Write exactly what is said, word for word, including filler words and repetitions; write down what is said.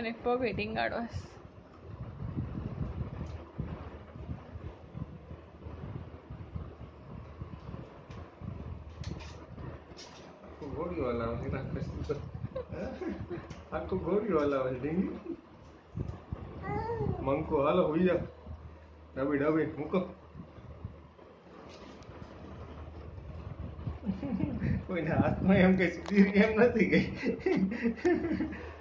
અને પગે ટીંગાડો ગોળીઓ હલાવે આખું ગોળીઓ હલાવે ઢીંગી મંકો હાલો હોઈ જાવ ડબી ડબી મૂકો કોઈના હાથમાં એમ કઈ સીધી એમ નથી ગઈ